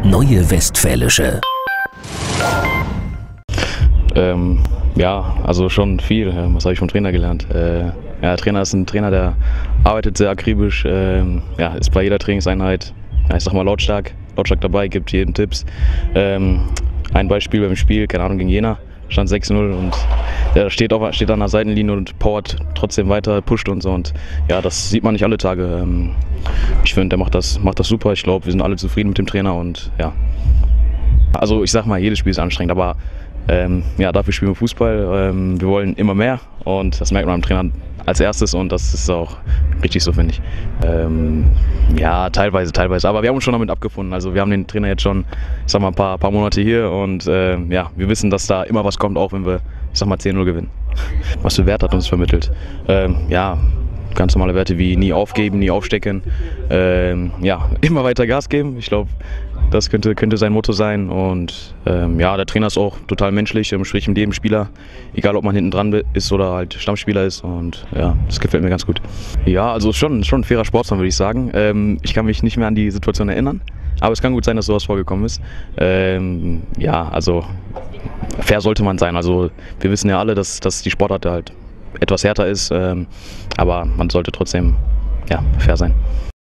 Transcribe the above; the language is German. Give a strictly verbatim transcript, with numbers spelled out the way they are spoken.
Neue Westfälische. Ähm, ja, also schon viel. Was habe ich vom Trainer gelernt? Äh, ja, der Trainer ist ein Trainer, der arbeitet sehr akribisch, ähm, ja, ist bei jeder Trainingseinheit, ja, ich sag mal lautstark, lautstark dabei, gibt jedem Tipps. Ähm, ein Beispiel beim Spiel, keine Ahnung, gegen Jena, stand sechs null und der steht, auf, steht an der Seitenlinie und powert trotzdem weiter, pusht und so. Und ja, das sieht man nicht alle Tage. Ähm, ich finde, der macht das, macht das super. Ich glaube, wir sind alle zufrieden mit dem Trainer und ja. Also ich sag mal, jedes Spiel ist anstrengend, aber ähm, ja, dafür spielen wir Fußball. Ähm, wir wollen immer mehr und das merkt man am Trainer als erstes und das ist auch richtig so, finde ich. Ähm, ja, teilweise, teilweise, aber wir haben uns schon damit abgefunden. Also wir haben den Trainer jetzt schon, ich sag mal, ein paar, paar Monate hier und äh, ja, wir wissen, dass da immer was kommt, auch wenn wir, ich sag mal, zehn null gewinnen. Was für Wert hat uns vermittelt? Ähm, ja, ganz normale Werte wie nie aufgeben, nie aufstecken, ähm, ja, immer weiter Gas geben. Ich glaube, das könnte, könnte sein Motto sein und ähm, ja, der Trainer ist auch total menschlich, ähm, spricht mit jedem Spieler, egal ob man hinten dran ist oder halt Stammspieler ist und ja, das gefällt mir ganz gut. Ja, also schon, schon ein fairer Sportsmann, würde ich sagen. Ähm, ich kann mich nicht mehr an die Situation erinnern, aber es kann gut sein, dass sowas vorgekommen ist. Ähm, ja, also fair sollte man sein. Also wir wissen ja alle, dass, dass die Sportart halt etwas härter ist, ähm, aber man sollte trotzdem ja, fair sein.